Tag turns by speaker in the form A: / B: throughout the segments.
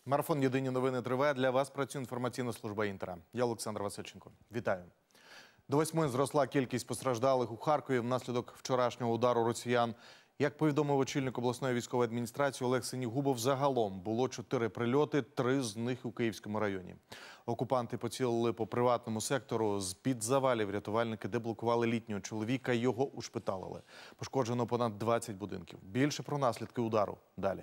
A: Марафон «Єдині новини» триває. Для вас працює інформаційна служба «Інтера». Я Олександр Васильченко. Вітаю. До 8 зросла кількість постраждалих у Харкові внаслідок вчорашнього удару росіян. Як повідомив очільник обласної військової адміністрації Олег Синігубов, загалом було 4 прильоти, 3 з них у Київському районі. Окупанти поцілили по приватному сектору. З-під завалів рятувальники деблокували літнього чоловіка, його ушпиталили. Пошкоджено понад 20 будинків. Більше про наслідки удару далі.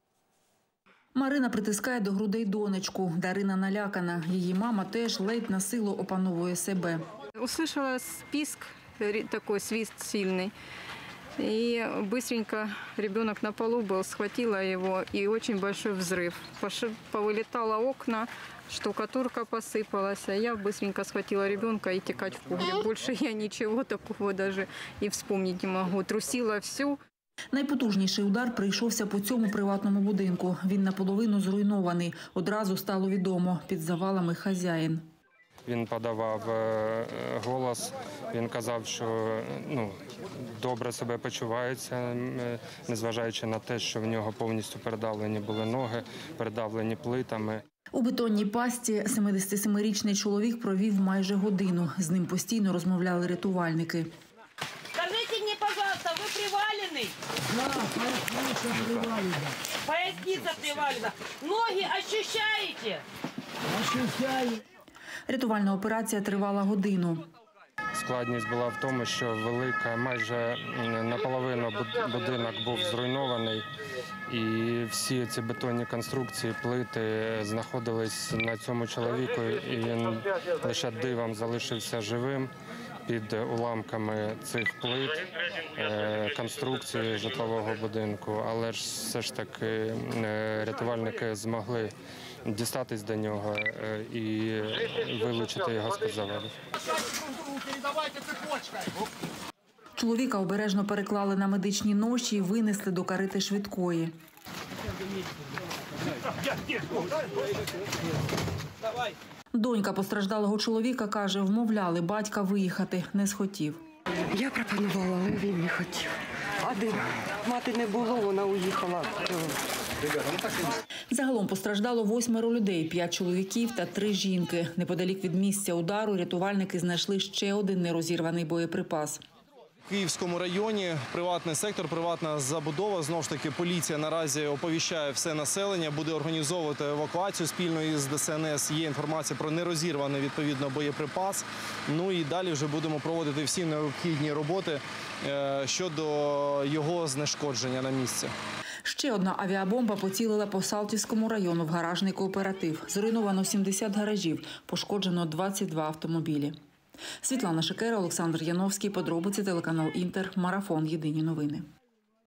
B: Марина притискає до грудей донечку. Дарина налякана. Її мама теж ледь на силу опановує себе.
C: Услышала списк, такой свист сильный. И быстренько ребенок на полу был, схватила его, и очень большой взрыв. Повылетало окна, штукатурка посыпалась. А я быстренько схватила ребенка и текать в погреб. Больше я ничего такого даже и вспомнить не могу. Трусила всю.
B: Найпотужніший удар прийшовся по цьому приватному будинку. Він наполовину зруйнований. Одразу стало відомо – під завалами хазяїн.
D: Він подавав голос, він казав, що добре себе почувається, незважаючи на те, що в нього повністю передавлені були ноги, передавлені плитами.
B: У бетонній пастці 77-річний чоловік провів майже годину. З ним постійно розмовляли рятувальники.
E: Скажите мне, пожалуйста, вы приваленный?
F: Да, поясница привалена.
E: Поясница привалена. Ноги ощущаете?
F: Ощущаю.
B: Рятувальна операція тривала годину.
D: Складність була в тому, що велика, майже наполовину будинок був зруйнований. І всі ці бетонні конструкції, плити знаходились на цьому чоловіку, і він лише дивом залишився живим під уламками цих плит, конструкції житлового будинку. Але ж все ж таки рятувальники змогли дістатись до нього і вилучити його з-під завалів.
B: Чоловіка обережно переклали на медичні ноші і винесли до карети швидкої. Донька постраждалого чоловіка каже, вмовляли батька виїхати, не схотів.
G: Я пропонувала, але він не хотів. Один. Мати не було, вона уїхала.
B: Загалом постраждало 8 людей, 5 чоловіків та 3 жінки. Неподалік від місця удару рятувальники знайшли ще один нерозірваний боєприпас.
H: В Київському районі приватний сектор, приватна забудова. Знову ж таки, поліція наразі оповіщає все населення, буде організовувати евакуацію спільно із ДСНС. Є інформація про нерозірваний, відповідно, боєприпас. Ну і далі вже будемо проводити всі необхідні роботи щодо його знешкодження на місці.
B: Ще одна авіабомба поцілила по Салтівському району в гаражний кооператив. Зруйновано 70 гаражів, пошкоджено 22 автомобілі. Світлана Шикера, Олександр Яновський. Подробиці, телеканал «Інтер». Марафон «Єдині новини».